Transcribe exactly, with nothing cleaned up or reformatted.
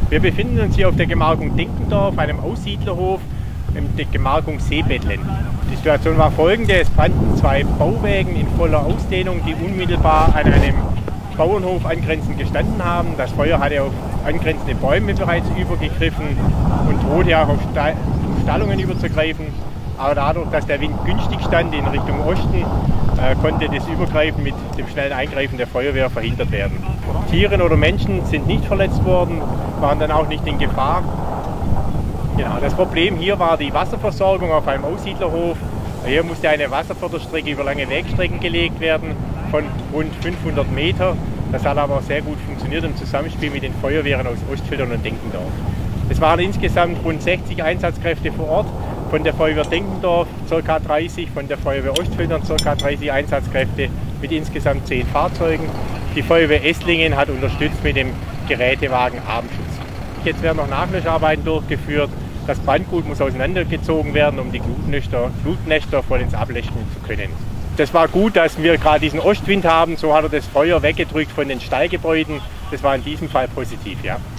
Wir befinden uns hier auf der Gemarkung Denkendorf, einem Aussiedlerhof in der Gemarkung Seebedlen. Die Situation war folgende: Es brannten zwei Bauwägen in voller Ausdehnung, die unmittelbar an einem Bauernhof angrenzend gestanden haben. Das Feuer hatte auf angrenzende Bäume bereits übergegriffen und drohte auch auf Stallungen überzugreifen. Aber dadurch, dass der Wind günstig stand in Richtung Osten, äh, konnte das Übergreifen mit dem schnellen Eingreifen der Feuerwehr verhindert werden. Tiere oder Menschen sind nicht verletzt worden, waren dann auch nicht in Gefahr. Genau, das Problem hier war die Wasserversorgung auf einem Aussiedlerhof. Hier musste eine Wasserförderstrecke über lange Wegstrecken gelegt werden von rund fünfhundert Meter. Das hat aber sehr gut funktioniert im Zusammenspiel mit den Feuerwehren aus Ostfildern und Denkendorf. Es waren insgesamt rund sechzig Einsatzkräfte vor Ort, von der Feuerwehr Denkendorf ca. dreißig, von der Feuerwehr Ostfildern ca. dreißig Einsatzkräfte mit insgesamt zehn Fahrzeugen. Die Feuerwehr Esslingen hat unterstützt mit dem Gerätewagen Abendschutz. Jetzt werden noch Nachlöscharbeiten durchgeführt. Das Brandgut muss auseinandergezogen werden, um die Glutnester, Glutnester vollends ablöschen zu können. Das war gut, dass wir gerade diesen Ostwind haben, so hat er das Feuer weggedrückt von den Stallgebäuden. Das war in diesem Fall positiv, ja.